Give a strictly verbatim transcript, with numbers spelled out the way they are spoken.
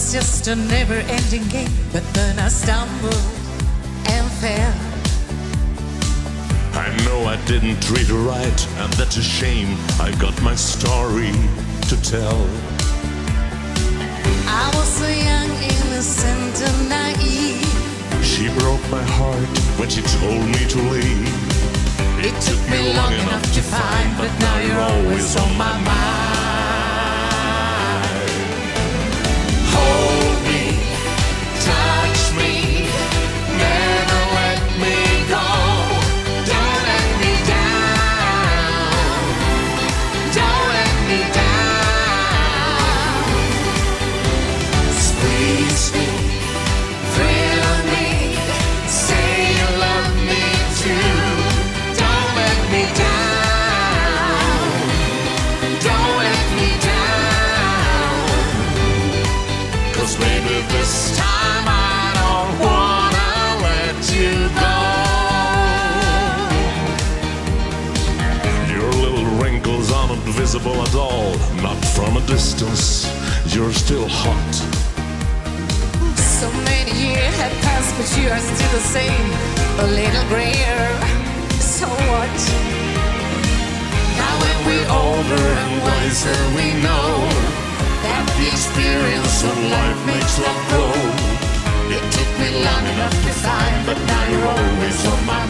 was just a never-ending game, but then I stumbled and fell. I know I didn't treat her right, and that's a shame. I got my story to tell. I was so young, innocent and naive. She broke my heart when she told me to leave. It took me long enough to find, but now you're always on my mind. Hold me, touch me, never let me go. Don't let me down, don't let me down. Squeeze me, thrill me, say you love me too. Don't let me down, don't let me down. 'Cause maybe this time I don't wanna let you go. Your little wrinkles aren't visible at all. Not from a distance, you're still hot. So many years have passed, but you are still the same. A little grayer, so what? Now when we're older and wiser, we know that the experience of life makes love grow. It took me long enough to find, but now you're always on my